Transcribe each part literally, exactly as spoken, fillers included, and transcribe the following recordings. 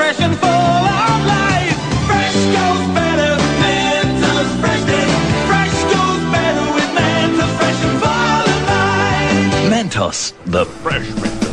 fresh and full of life. Fresh goes better, Mentos fresh day. Fresh goes better with Mentos fresh and full of life. Mentos, the fresh Mentos.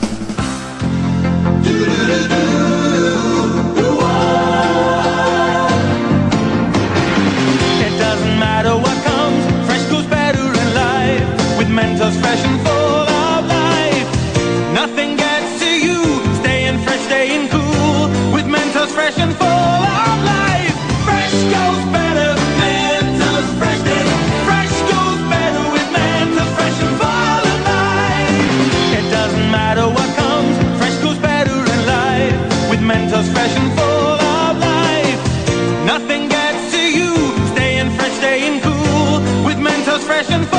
It doesn't matter what comes, fresh goes better in life. With Mentos fresh and full of life. Nothing gets to you, staying fresh, staying cool. With Mentos fresh and full of life. Fresh goes better, Mentos fresh day. Fresh goes better with Mentos fresh and full of life. It doesn't matter what comes, fresh goes better in life. With Mentos fresh and full of life. Nothing gets to you, staying fresh, staying cool. With Mentos fresh and full